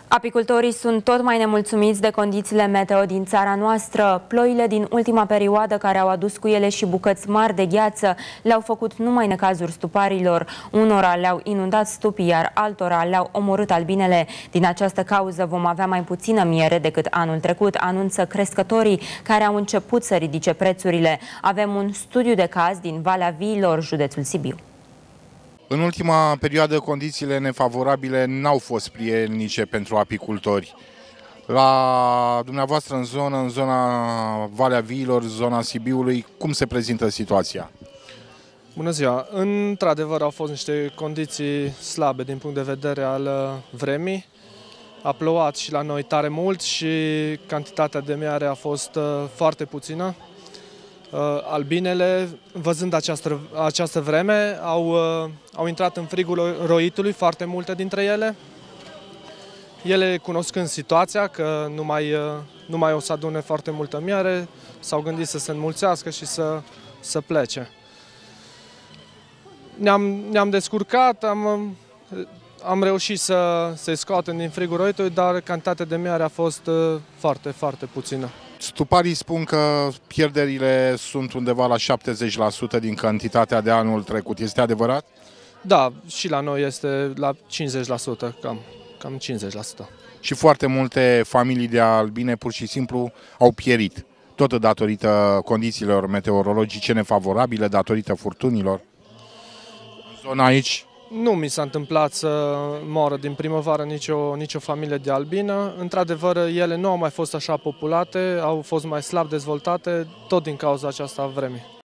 Apicultorii sunt tot mai nemulțumiți de condițiile meteo din țara noastră. Ploile din ultima perioadă, care au adus cu ele și bucăți mari de gheață, le-au făcut numai necazuri stuparilor. Unora le-au inundat stupii, iar altora le-au omorât albinele. Din această cauză vom avea mai puțină miere decât anul trecut, anunță crescătorii, care au început să ridice prețurile. Avem un studiu de caz din Valea Viilor, județul Sibiu. În ultima perioadă, condițiile nefavorabile n-au fost prielnice pentru apicultori. La dumneavoastră în zona Valea Viilor, zona Sibiului, cum se prezintă situația? Bună ziua! Într-adevăr au fost niște condiții slabe din punct de vedere al vremii. A plouat și la noi tare mult și cantitatea de miere a fost foarte puțină. Albinele, văzând această vreme, au intrat în frigul roitului, foarte multe dintre ele. Ele, cunoscând situația, că nu mai o să adune foarte multă miere, s-au gândit să se înmulțească și să plece. Ne-am descurcat, am reușit să-i scoatem din frigul roitului, dar cantitatea de miere a fost foarte, foarte puțină. Stuparii spun că pierderile sunt undeva la 70% din cantitatea de anul trecut. Este adevărat? Da, și la noi este la 50%, cam 50%. Și foarte multe familii de albine pur și simplu au pierit, tot datorită condițiilor meteorologice nefavorabile, datorită furtunilor. În zona aici? Nu mi s-a întâmplat să moară din primăvară nicio familie de albină. Într-adevăr, ele nu au mai fost așa populate, au fost mai slab dezvoltate, tot din cauza aceasta a vremii.